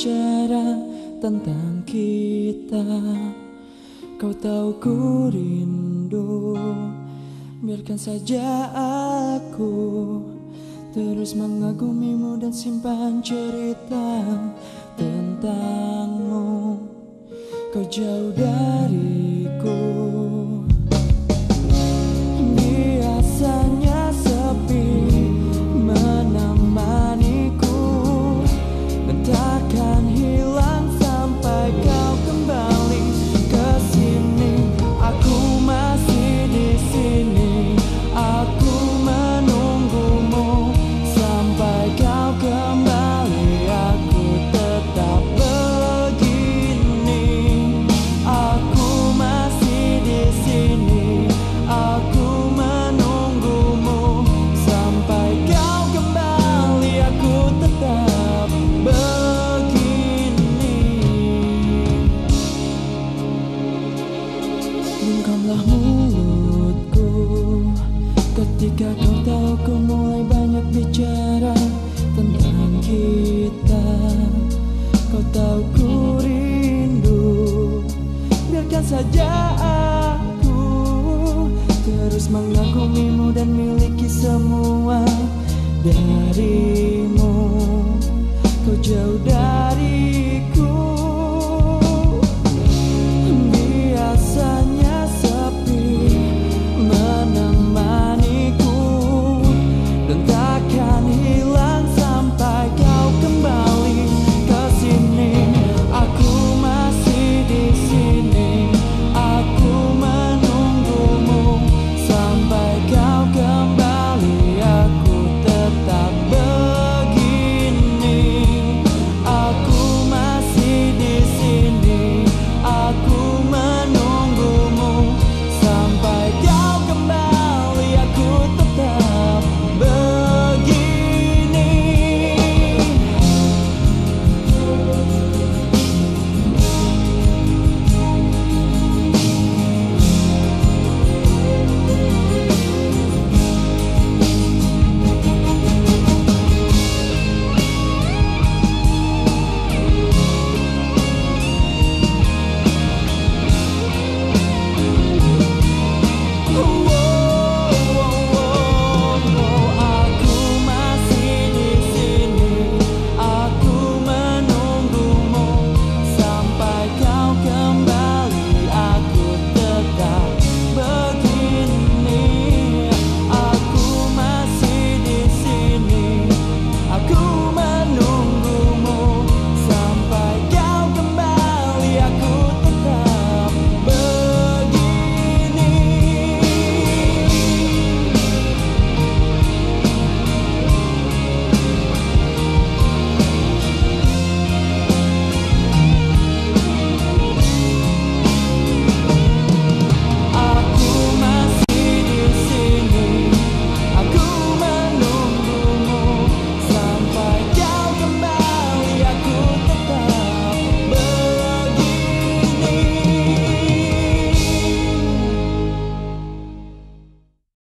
bicara tentang kita. Kau tahu ku rindu, biarkan saja aku terus mengagumimu dan simpan cerita tentangmu. Kau jauh dariku, biasanya sepi menemaniku, dan takkan hilang sampai kau kembali ke sini. Aku masih di sini, aku menunggumu sampai kau kembali. Aku tetap begini, aku masih di sini, aku menunggumu sampai kau kembali. Aku tetap begini. Bungkamlah mulutku ketika kau tahu ku mulai banyak bicara tentang kita. Kau tahu ku rindu, biarkan saja aku terus mengagumimu dan miliki semua darimu. Kau jauh dari